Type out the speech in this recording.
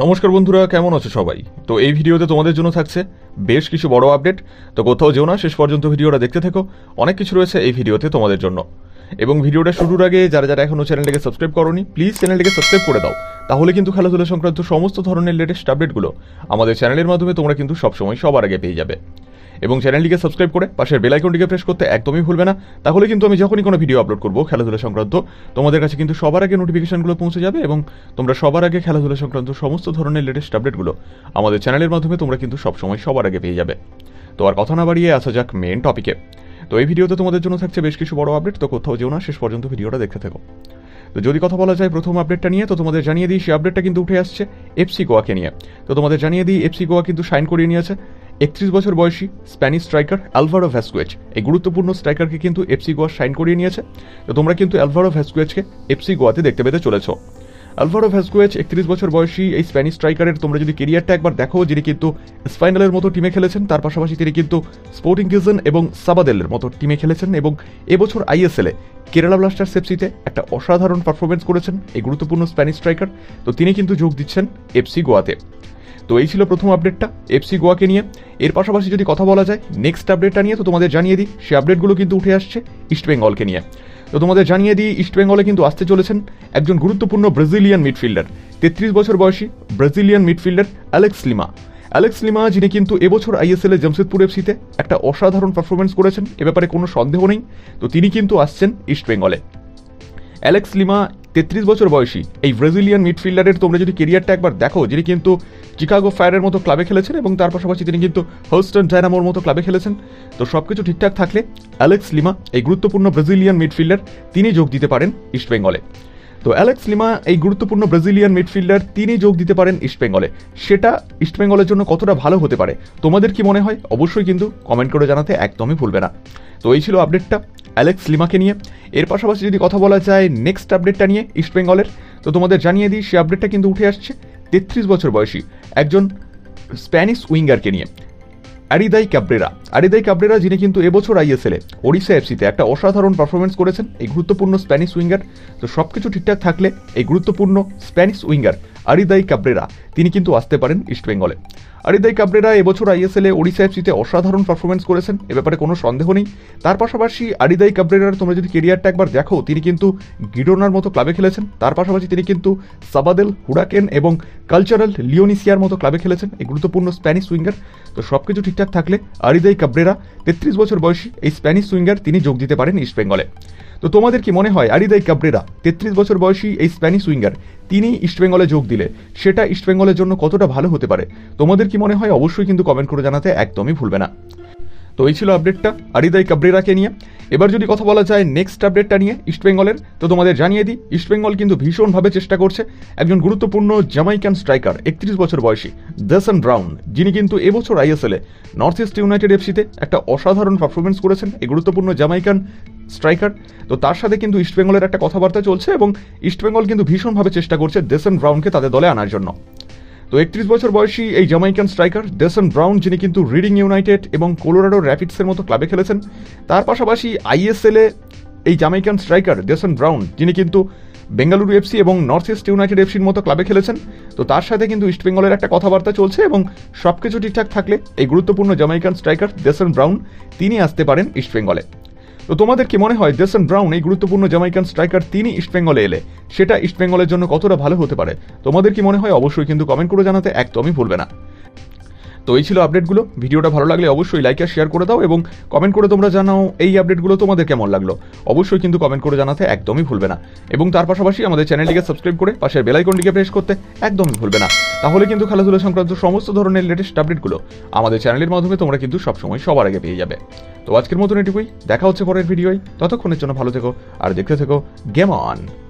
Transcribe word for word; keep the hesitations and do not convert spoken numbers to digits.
নমস্কার বন্ধুরা, কেমন আছো সবাই? তো এই ভিডিওতে তোমাদের জন্য থাকছে বেশ কিছু বড় আপডেট। তো কোথাও যেও না, শেষ পর্যন্ত ভিডিওটা দেখতে থেকো। অনেক কিছু রয়েছে এই ভিডিওতে তোমাদের জন্য। এবং ভিডিওটা শুরুর আগে যারা যারা এখনো চ্যানেলটাকে সাবস্ক্রাইব করোনি, প্লিজ চ্যানেলটাকে সাবস্ক্রাইব করে দাও। তাহলে কিন্তু খেলাধুলা সংক্রান্ত সমস্ত ধরনের লেটেস্ট আপডেটগুলো আমাদের চ্যানেলের মাধ্যমে তোমরা কিন্তু সবসময় সবার আগে পেয়ে যাবে। এবং চ্যানেলটিকে সাবস্ক্রাইব করে পাশের বেল আইকনটিকে প্রেস করতে একদমই ভুলবে না। তাহলে কিন্তু আমি যখনই কোনো ভিডিও আপলোড করবো খেলাধুলা সংক্রান্ত, তোমাদের কাছে কিন্তু সবার আগে নোটিফিকেশনগুলো পৌঁছে যাবে এবং তোমরা সবার আগে খেলাধুলা সংক্রান্ত সমস্ত ধরনের লেটেস্ট আপডেটগুলো আমাদের চ্যানেলের মাধ্যমে তোমরা কিন্তু সবসময় সবার আগে পেয়ে যাবে। তো আর কথা না বাড়িয়ে আসা যাক মেন টপিকে। তো এই ভিডিওতে তোমাদের জন্য থাকছে বেশ কিছু বড় আপডেট। তো কোথাও যেও না, শেষ পর্যন্ত ভিডিওটা দেখতে থাকো। তো যদি কথা বলা যায় প্রথম আপডেটটা নিয়ে, তো তোমাদের জানিয়ে দিই সেই আপডেটটা কিন্তু উঠে আসছে এফসি গোয়াকে নিয়ে। তো তোমাদের জানিয়ে দিই এফসি গোয়া কিন্তু সাইন করিয়ে নিয়েছে একত্রিশ বছর বয়সী স্প্যানিশ স্ট্রাইকার আলভারো ভ্যাসকুয়েজ। এই গুরুত্বপূর্ণ স্ট্রাইকারকে কিন্তু এফসি গোয়া সাইন করিয়ে নিয়েছে। তো তোমরা কিন্তু আলভারো ভ্যাসকুয়েজকে এফসি গোয়াতে দেখতে পেতে চলেছ। আলভারো ভ্যাসকুয়েজ একত্রিশ বছর বয়সী এই স্প্যানিশ স্ট্রাইকারের তোমরা যদি কেরিয়ারটা একবার দেখো, যিনি কিন্তু স্পাইনালের মতো টিমে খেলেছেন, তার পাশাপাশি তিনি কিন্তু স্পোর্টিং কিজন এবং সাবাদেলের মতো টিমে খেলেছেন এবং এবছর আইএসএলে কেরালা ব্লাস্টার্স এফসিতে একটা অসাধারণ পারফরমেন্স করেছেন এই গুরুত্বপূর্ণ স্প্যানিশ স্ট্রাইকার। তো তিনি কিন্তু যোগ দিচ্ছেন এফসি গোয়াতে। তো এই ছিল প্রথম আপডেটটা এফসি গোয়াকে নিয়ে। এর পাশাপাশি যদি কথা বলা যায় নেক্সট আপডেটটা নিয়ে, তো তোমাদের জানিয়ে দিই সেই আপডেটগুলো কিন্তু উঠে আসছে ইস্টবেঙ্গলকে নিয়ে। তো তোমাদের জানিয়ে দিই ইস্টবেঙ্গলে কিন্তু আসতে চলেছেন একজন গুরুত্বপূর্ণ ব্রাজিলিয়ান মিডফিল্ডার, তেত্রিশ বছর বয়সী Brazilian midfielder Alex Lima. Alex Lima যিনি কিন্তু এবছর আইএসএল এ জামশেদপুর এফসিতে একটা অসাধারণ পারফরমেন্স করেছেন, এ ব্যাপারে কোনো সন্দেহ নেই। তো তিনি কিন্তু আসছেন ইস্টবেঙ্গলে। অ্যালেক্স লিমা তেত্রিশ বছর বয়সী এই ব্রাজিলিয়ান মিডফিল্ডারের তোমরা যদি কেরিয়ারটা একবার দেখো, যিনি কিন্তু চিকাগো ফায়ারের মতো ক্লাবে খেলেছেন এবং তার পাশাপাশি তিনি কিন্তু হিউস্টন ডায়নামোর মতো ক্লাবে খেলেছেন। তো সবকিছু ঠিকঠাক থাকলে অ্যালেক্স লিমা এই গুরুত্বপূর্ণ ব্রাজিলিয়ান মিডফিল্ডার তিনি যোগ দিতে পারেন ইস্টবেঙ্গলে। তো অ্যালেক্স লিমা এই গুরুত্বপূর্ণ ব্রাজিলিয়ান মিডফিল্ডার তিনি যোগ দিতে পারেন ইস্টবেঙ্গলে। সেটা ইস্টবেঙ্গলের জন্য কতটা ভালো হতে পারে, তোমাদের কি মনে হয় অবশ্যই কিন্তু কমেন্ট করে জানাতে একদমই ভুলবে না। তো এই ছিল আপডেটটা অ্যালেক্স লিমাকে নিয়ে। এর পাশাপাশি যদি কথা বলা যায় নেক্সট আপডেটটা নিয়ে ইস্টবেঙ্গলের, তো তোমাদের জানিয়ে দিই সেই আপডেটটা কিন্তু উঠে আসছে তেত্রিশ বছর বয়সী একজন স্প্যানিশ উইঙ্গারকে নিয়ে, আরিদাই ক্যাব্রেরা। আরিদাই ক্যাব্রেরা যিনি কিন্তু এবছর আইএসএলে ওড়িশা এফসিতে একটা অসাধারণ পারফরমেন্স করেছেন এই গুরুত্বপূর্ণ স্প্যানিশ উইঙ্গার। তো সবকিছু ঠিকঠাক থাকলে এই গুরুত্বপূর্ণ স্প্যানিশ উইঙ্গার আরিদাই ক্যাব্রেরা তিনি কিন্তু আসতে পারেন ইস্টবেঙ্গলে। আরিদাই ক্যাব্রেরা এবছর আইএসএলে ওড়িশা এফসিতে অসাধারণ পারফরমেন্স করেছেন, এ ব্যাপারে কোনো সন্দেহ নেই। তার পাশাপাশি আরিদাই ক্যাব্রেরার তোমরা যদি কেরিয়ারটা একবার দেখো, তিনি কিন্তু গিডোনার মতো ক্লাবে খেলেছেন, তার পাশাপাশি তিনি কিন্তু সাবাদেল, হুরাকেন এবং কালচারাল লিওনিসিয়ার মতো ক্লাবে খেলেছেন এই গুরুত্বপূর্ণ স্প্যানিশ উইঙ্গার। তো সবকিছু ঠিকঠাক থাকলে আরিদাই ক্যাব্রেরা তেত্রিশ বছর বয়সী এই স্প্যানিশ উইঙ্গার তিনি যোগ দিতে পারেন ইস্টবেঙ্গলে। তো তোমাদের কি মনে হয় আরিদাই ক্যাব্রেরা তেত্রিশ বছর বয়সী এই স্প্যানিশ উইঙ্গার তিনি ইস্টবেঙ্গলে যোগ দিলে সেটা ইস্টবেঙ্গলের জন্য কতটা ভালো হতে পারে, তোমাদের কি মনে হয় অবশ্যই কিন্তু কমেন্ট করে জানাতে একদমই ভুলবে না। তো এই ছিল আপডেটটা আরিদাই ক্যাব্রেরাকে নিয়ে। এবার যদি কথা বলা যায় নেক্সট আপডেটটা নিয়ে ইস্টবেঙ্গলের, তো তোমাদের জানিয়ে দিই ইস্টবেঙ্গল কিন্তু ভীষণভাবে চেষ্টা করছে একজন গুরুত্বপূর্ণ জামাইকান স্ট্রাইকার একত্রিশ বছর বয়সী ডেসন ব্রাউন, যিনি কিন্তু এবছর আইএসএলে নর্থ ইস্ট ইউনাইটেড এফসিতে একটা অসাধারণ পারফরমেন্স করেছেন এই গুরুত্বপূর্ণ জামাইকান স্ট্রাইকার। তো তার সাথে কিন্তু ইস্টবেঙ্গলের একটা কথাবার্তা চলছে এবং ইস্টবেঙ্গল কিন্তু ভীষণভাবে চেষ্টা করছে ডেসন ব্রাউনকে তাদের দলে আনার জন্য। তো একত্রিশ বছর বয়সী এই জামাইকান স্ট্রাইকার ডেসন ব্রাউন, যিনি কিন্তু রিডিং ইউনাইটেড এবং কোলোরাডো র্যাপিডসের মতো ক্লাবে খেলেছেন, তার পাশাপাশি আইএসএলে এই জামাইকান স্ট্রাইকার ডেসন ব্রাউন যিনি কিন্তু বেঙ্গালুরু এফসি এবং নর্থ ইস্ট ইউনাইটেড এফসির মতো ক্লাবে খেলেছেন। তো তার সাথে কিন্তু ইস্টবেঙ্গলের একটা কথাবার্তা চলছে এবং সবকিছু ঠিকঠাক থাকলে এই গুরুত্বপূর্ণ জামাইকান স্ট্রাইকার ডেসন ব্রাউন তিনি আসতে পারেন ইস্টবেঙ্গলে। তো তোমাদের কি মনে হয় ডেসন ব্রাউন এই গুরুত্বপূর্ণ জামাইকান স্ট্রাইকার তিনি ইস্টবেঙ্গলে এলে সেটা ইস্টবেঙ্গলের জন্য কতটা ভালো হতে পারে, তোমাদের কি মনে হয় অবশ্যই কিন্তু কমেন্ট করে জানাতে একদমই ভুলবে না। তো এই ছিল আপডেটগুলো। ভিডিওটা ভালো লাগলে অবশ্যই লাইক আর শেয়ার করে দাও এবং কমেন্ট করে তোমরা জানাও এই আপডেটগুলো তোমাদের কেমন লাগলো, অবশ্যই কিন্তু কমেন্ট করে জানাতে একদমই ভুলবে না। এবং তার পাশাপাশি আমাদের চ্যানেলটিকে সাবস্ক্রাইব করে পাশের বেল আইকনটিকে প্রেস করতে একদমই ভুলবে না। তাহলে কিন্তু খেলাধুলা সংক্রান্ত সমস্ত ধরনের লেটেস্ট আপডেটগুলো আমাদের চ্যানেলের মাধ্যমে তোমরা কিন্তু সবসময় সবার আগে পেয়ে যাবে। তো আজকের মতন এটুকুই, দেখা হচ্ছে পরের ভিডিওয়। ততক্ষণের জন্য ভালো থেকো আর দেখতে থেকো গেম অন।